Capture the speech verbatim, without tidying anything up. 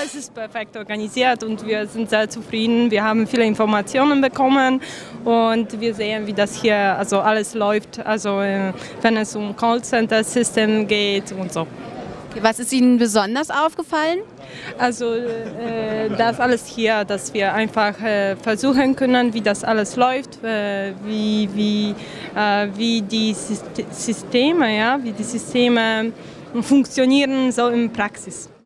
Es ist perfekt organisiert und wir sind sehr zufrieden. Wir haben viele Informationen bekommen und wir sehen, wie das hier also alles läuft, also äh, wenn es um Callcenter-System geht und so. Was ist Ihnen besonders aufgefallen? Also äh, das alles hier, dass wir einfach äh, versuchen können, wie das alles läuft, äh, wie, wie, äh, wie die Syst- Systeme, ja, wie die Systeme funktionieren so in Praxis.